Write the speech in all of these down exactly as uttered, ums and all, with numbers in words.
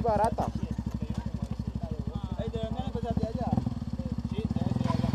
barata. Ey, deberían empezar de allá. Sí, debe ser allá.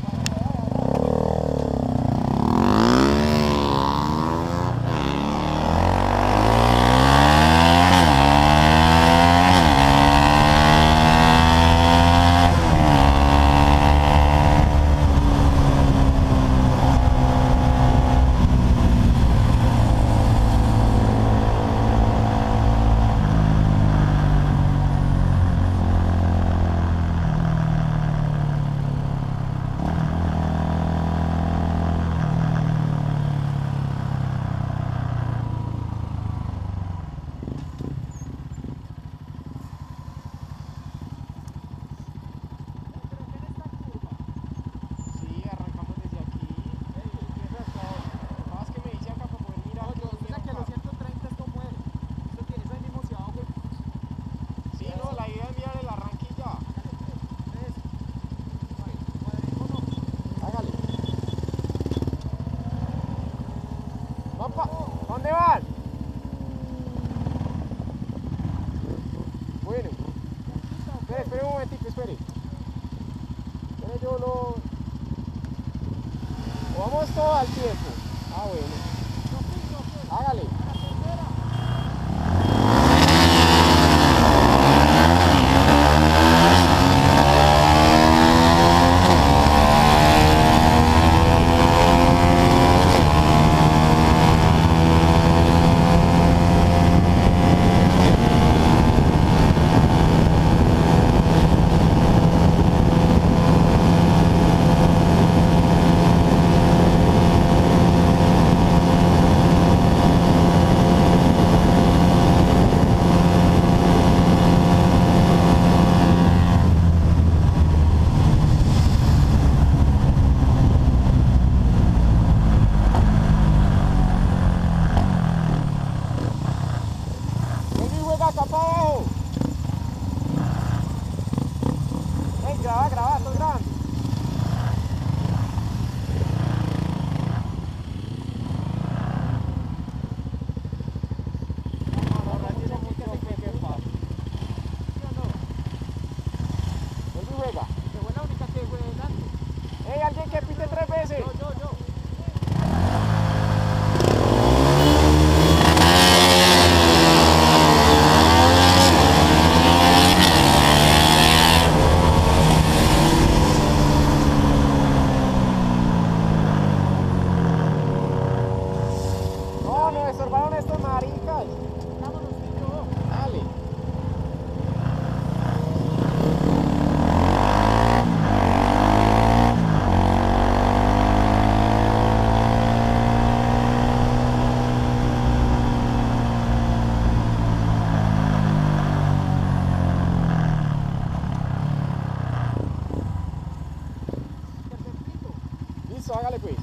¿Dónde van? Bueno. Espere, espere un momentico, espere. Espere, yo lo... ¿O vamos todo al tiempo? Ah, bueno. Hágale. Acá para abajo. Ven, graba, graba, estoy grabando. No, no, tiene mucho que que pasa. ¿Sí o no? ¿Dónde juega? Que fue la única que fue delante. Ey, alguien que pite tres veces. Yo, yo, yo. No, estorbaron estos maricas. Vámonos, tío. Dale. Listo, hágale pues.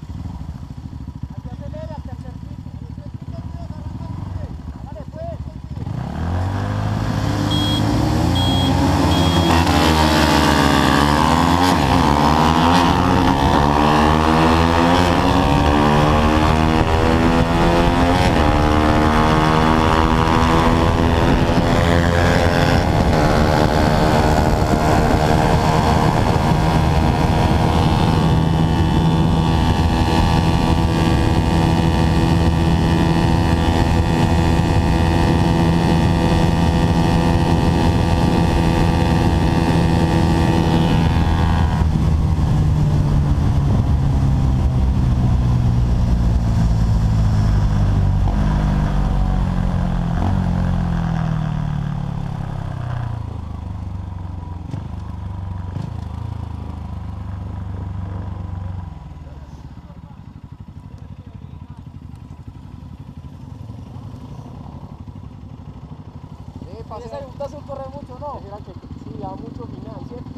Y ese auto azul corre mucho, ¿no? Era que sí, da mucho final, ¿cierto?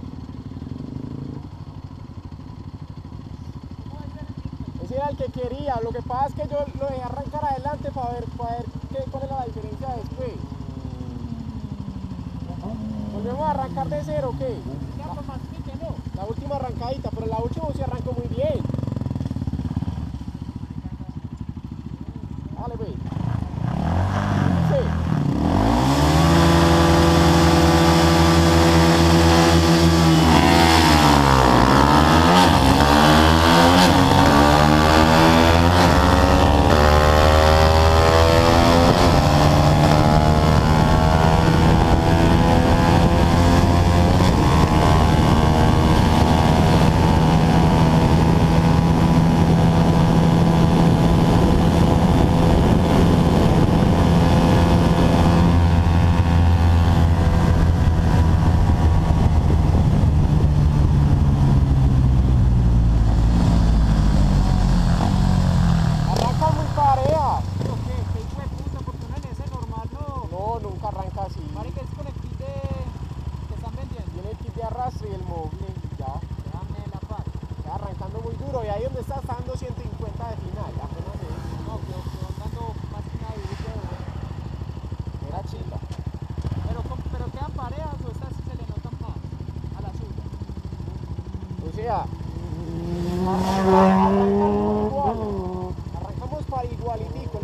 Ese era el que quería, lo que pasa es que yo lo dejé arrancar adelante para ver, para ver qué, cuál es la diferencia después. ¿Volvemos a arrancar de cero o qué? La, la última arrancadita, pero la última se arrancó muy bien. Dale, pues. Sí. ciento cincuenta de final, apenas es. No, pero quedó andando más que una dudita de Era chimba. Pero, ¿cómo- pero quedan parejas o estas sí se le notan más a la suya. O sea, arrancamos igual. Arrancamos para igualitico.